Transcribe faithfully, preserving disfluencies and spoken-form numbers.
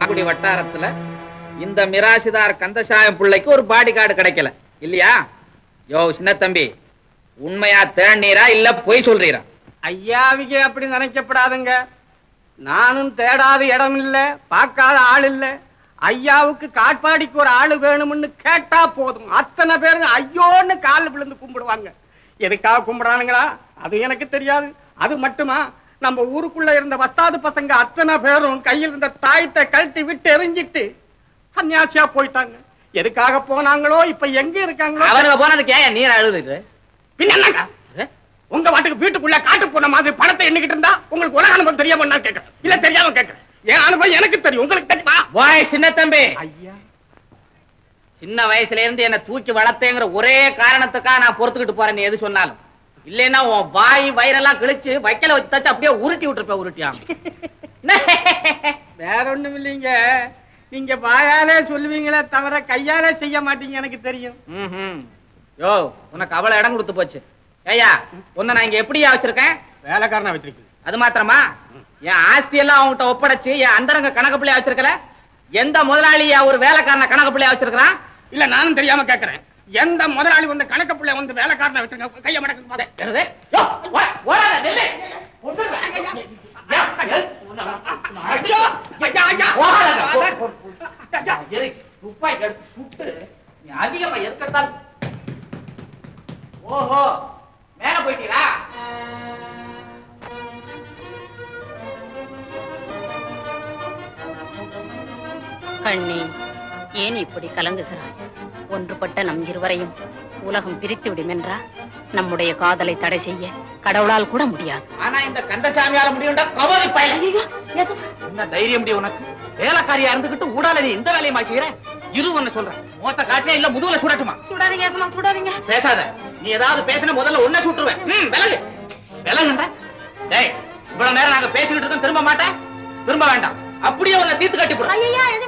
காரைக்குடி வட்டாரத்துல இந்த மிராசிதார் கந்தசாயம் பிள்ளைக்கு ஒரு பாடி கார்டு கிடைக்கல இல்லையா? யோ சின்ன தம்பி, உண்மையா தேடீரா இல்ல போய் சொல்றீரா? ஐயாவிக்கு அப்படி நினைக்கப்படாதுங்க. நானும் தேடாத இடம் இல்ல, பார்க்காத ஆள் இல்ல. ஐயாவுக்கு காட்பாடிக்கு ஒரு ஆளு வேணும்னு கேட்டா போதும், அத்தனை பேரு ஐயோன்னு காலில் விழுந்து கும்பிடுவாங்க. எதுக்காக கும்பிடானுங்களா அது எனக்கு தெரியாது. அது மட்டுமா, நம்ம ஊருக்குள்ள இருந்த வஸ்தாது பசங்க அத்தனை பேரும் கையில் இருந்த தாயத்தை கழட்டி விட்டு எரிஞ்சிட்டு சன்னியாசியா போயிட்டாங்க. எதுக்காக போனாங்களோ இப்ப எங்க இருக்காங்களோ. அவனுக்கு போனதுக்கு ஏன் நீர் அழுது? பின்ன உங்க வாட்டுக்கு வீட்டுக்குள்ள காட்டு போன மாதிரி பணத்தை எண்ணிக்கிட்டு இருந்தா உங்களுக்கு உலக அனுபவம் தெரியாம நான் கேட்கிறேன். இல்ல தெரியாம கேட்கிறேன். என் அனுபவம் எனக்கு தெரியும், உங்களுக்கு தெரியுமா? வாய் சின்ன தம்பி, ஐயா சின்ன வயசுல இருந்து என்ன தூக்கி வளர்த்தேங்கிற ஒரே காரணத்துக்காக நான் பொறுத்துக்கிட்டு போறேன். நீ எது சொன்னாலும் இல்லைன்னா உன் வாய் வயிறெல்லாம் கிழிச்சு வைக்கல வச்சு தச்சு அப்படியே உருட்டி விட்டுருப்ப. உருட்டியா வேற ஒண்ணும் இல்லைங்க. நீங்க வாயாலே சொல்லுவீங்களே தவிர கையாலே செய்ய மாட்டீங்க, எனக்கு தெரியும். யோ உனக்கு அவ்வளவு இடம் கொடுத்து போச்சு. ஐயா உன்னை நான் இங்க எப்படியா வச்சிருக்கேன்? வேலைக்காரனா வச்சிருக்கேன். அது மாத்திரமா, என் ஆஸ்தி எல்லாம் அவங்ககிட்ட ஒப்படைச்சு என் அந்தரங்க கணக்கு பிள்ளையா வச்சிருக்கல. எந்த முதலாளியா ஒரு வேலைக்காரன கணக்கு பிள்ளையா வச்சிருக்கான்? இல்ல நானும் தெரியாம கேட்கிறேன். எந்த முதலாளி வந்து கணக்கு பிள்ளை வந்து வேலைக்காரனை வச்சிருக்க கைய மடக்கு அதிகமா எதுக்கெடுத்தாலும். ஓஹோ மேல போயிட்டீங்களா? கண்ணே, ஏன் இப்படி கலங்குகிறாய்? ஒன்றுபட்ட நம் இருவரையும் உலகம் பிரித்து விடும் என்றா நம்முடைய காதலை தடை செய்ய கடவுளால் கூட முடியாது. ஆனா இந்த கந்தசாமியால முடியும்டா கவலை பையன். என்ன தைரியம் முடியும் உனக்கு? வேலைக்காரியா இருந்துகிட்டு ஊடால நீ இந்த வேலையுமா செய்யற? இரு ஒன்னு சொல்றேன், மொத்த காட்டிலே இல்ல முதுகுல சுடட்டுமா? சுடாதீங்க ஏசமா, சுடாதீங்க. பேசாத. நீ ஏதாவது பேசின முதல்ல ஒன்ன சுட்டுருவேன். விலகு விலகுன்ற. டேய் இவ்வளவு நேரம் நாங்க பேசிக்கிட்டு இருக்கோம், திரும்ப மாட்டேன். திரும்ப வேண்டாம், அப்படியே உன்னை தீர்த்து கட்டி போடுறேன்.